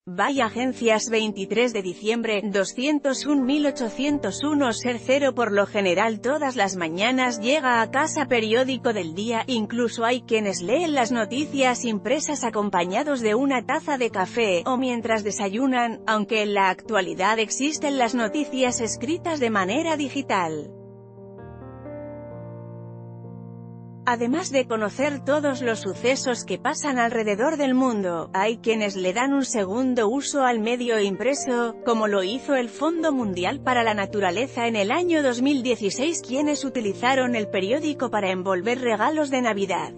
By Agencias 23 de diciembre, 201.801 Ser 0. Por lo general todas las mañanas llega a casa periódico del día, incluso hay quienes leen las noticias impresas acompañados de una taza de café, o mientras desayunan, aunque en la actualidad existen las noticias escritas de manera digital. Además de conocer todos los sucesos que pasan alrededor del mundo, hay quienes le dan un segundo uso al medio impreso, como lo hizo el Fondo Mundial para la Naturaleza en el año 2016, quienes utilizaron el periódico para envolver regalos de Navidad.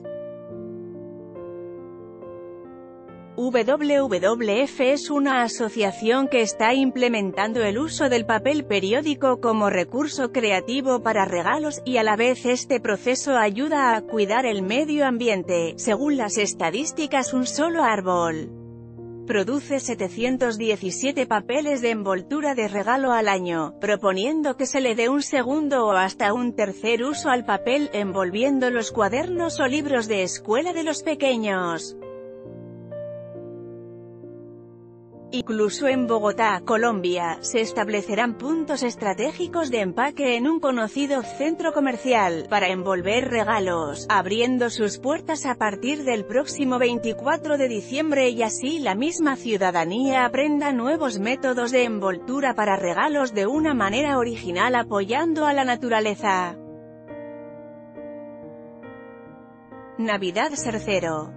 WWF es una asociación que está implementando el uso del papel periódico como recurso creativo para regalos, y a la vez este proceso ayuda a cuidar el medio ambiente. Según las estadísticas, un solo árbol produce 717 papeles de envoltura de regalo al año, proponiendo que se le dé un segundo o hasta un tercer uso al papel, envolviendo los cuadernos o libros de escuela de los pequeños. Incluso en Bogotá, Colombia, se establecerán puntos estratégicos de empaque en un conocido centro comercial, para envolver regalos, abriendo sus puertas a partir del próximo 24 de diciembre y así la misma ciudadanía aprenda nuevos métodos de envoltura para regalos de una manera original apoyando a la naturaleza. Navidad Ser 0.